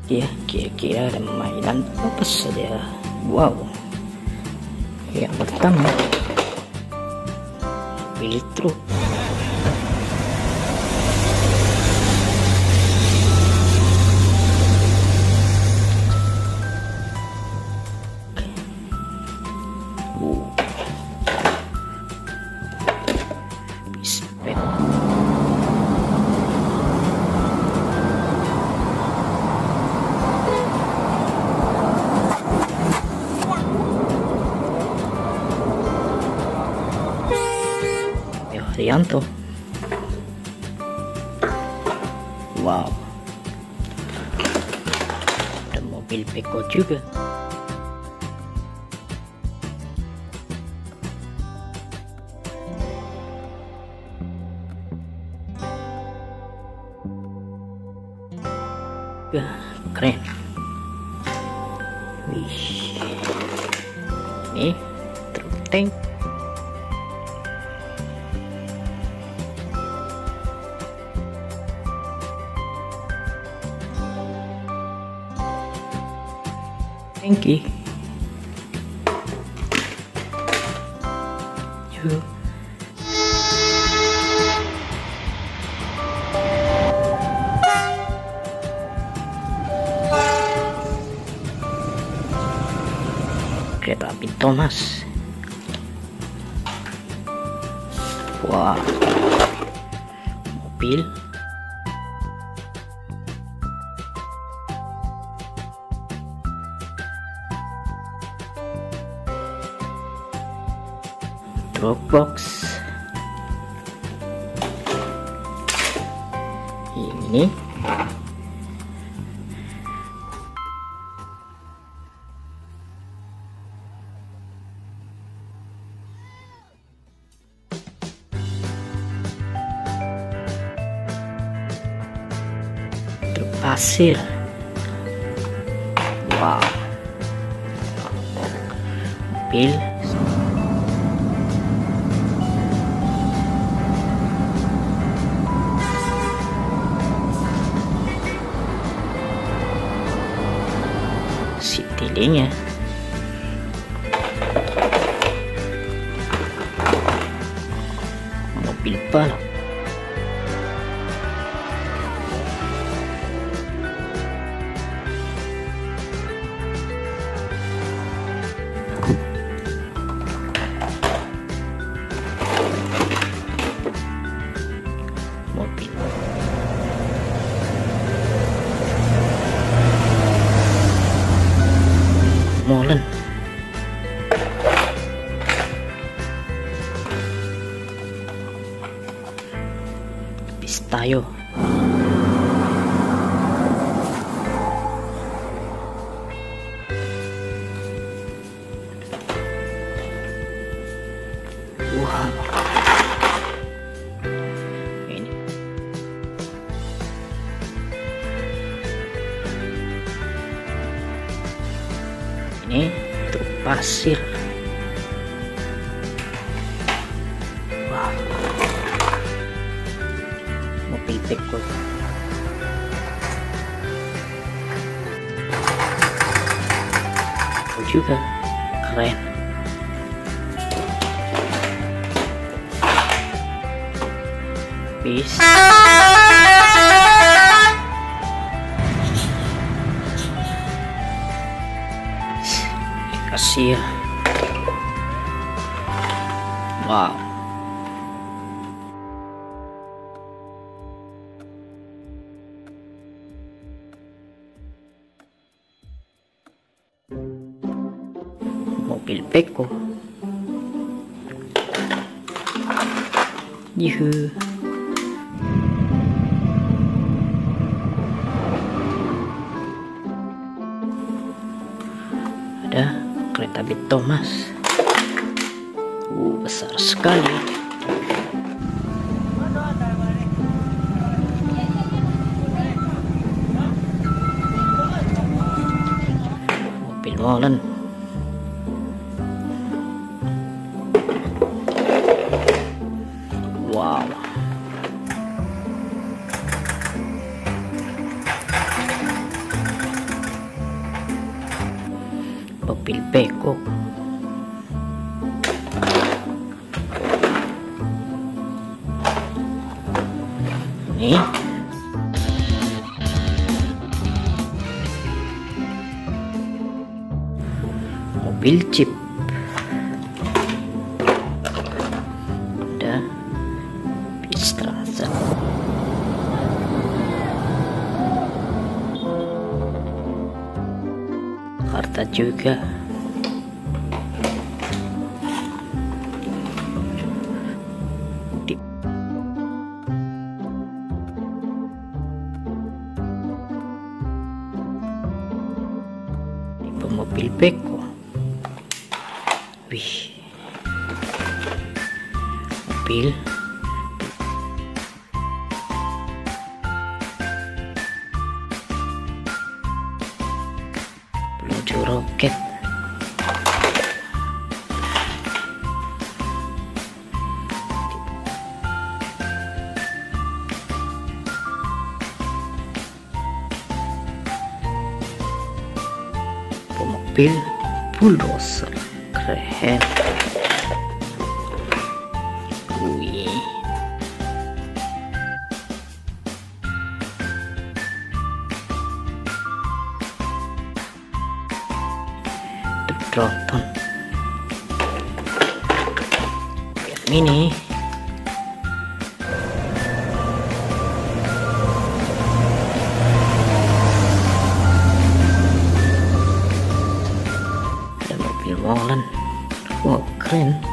Ya, kira-kira ada mainan apa saja. Wow, yang pertama mobil truk. Bispet. Haryanto. Wow, ada mobil Beko juga. Keren. Wih, ini truk tank. Tangki. Yuk. Kereta api Thomas. Wah, mobil. Dropbox. Ini truk pasir. Wow, mobil. Citylink ya. Mobil balap. Mobil molen. Pistayo. Wow, ini truk pasir. Wow, mobil Beko juga keren. Bis. Kasih ya. Wow, mobil Beko. Yuhu. Ada kereta api Thomas. Besar sekali. Mobil molen. Wow, mobil beko. Ini mobil jeep. Ada Straße. Jakarta juga. Tipe mobil beko. Wih, mobil peluncuran roket. Mobil bulldozer, keren. Wih, Tronton mini. Ada mobil molen. Wow, keren.